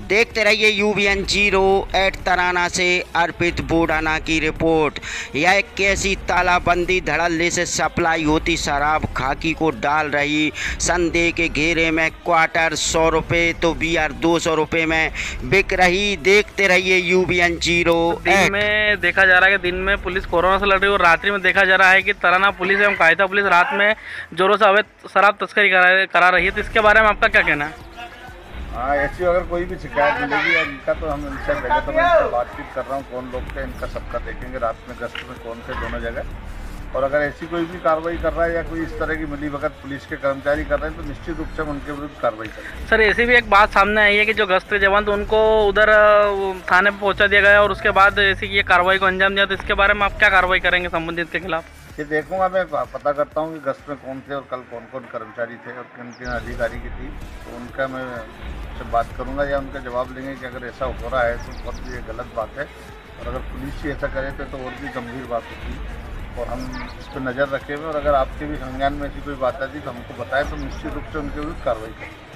देखते रहिए UBN 08 तराना से अर्पित बूढ़ाना की रिपोर्ट। यह कैसी तालाबंदी धड़ल्ले से सप्लाई होती शराब खाकी को डाल रही संदेह के घेरे में क्वार्टर 100 रुपये तो बियर 200 रुपये में बिक रही। देखते रहिए UBN 08। दिन में देखा जा रहा है कि दिन में पुलिस कोरोना से लड़ रही है और रात्रि में देखा जा रहा है कि तराना पुलिस एवं कायदा पुलिस रात में जोरों से अवैध शराब तस्करी करा रही है। तो इसके बारे में आपका क्या कहना है? हाँ, ऐसी अगर कोई भी शिकायत मिलेगी या इनका तो हम इनसे पहले तो मैं इनसे बातचीत कर रहा हूँ कौन लोग थे, इनका सबका देखेंगे रात में गश्त में कौन थे दोनों जगह। और अगर ऐसी कोई भी कार्रवाई कर रहा है या कोई इस तरह की मिलीभगत पुलिस के कर्मचारी कर रहे हैं तो निश्चित रूप से हम उनके विरुद्ध कार्रवाई करेंगे। सर, ऐसी भी एक बात सामने आई है कि जो गश्त के जवान तो उनको उधर थाने पर पहुँचा दिया गया और उसके बाद ऐसी ये कार्रवाई को अंजाम दिया। तो इसके बारे में आप क्या कार्रवाई करेंगे संबंधित के खिलाफ? ये देखूंगा, मैं पता करता हूँ कि गश्त में कौन थे और कल कौन कौन कर्मचारी थे और किन किन अधिकारी की थी, तो उनका मैं से बात करूंगा या उनका जवाब लेंगे कि अगर ऐसा हो रहा है तो बहुत ये गलत बात है और अगर पुलिस ही ऐसा करे तो और भी गंभीर बात होगी और हम इस पर नज़र रखे हुए और अगर आपके भी संज्ञान में ऐसी कोई बात आती तो हमको बताएं तो निश्चित रूप से उनके विरुद्ध कार्रवाई करें।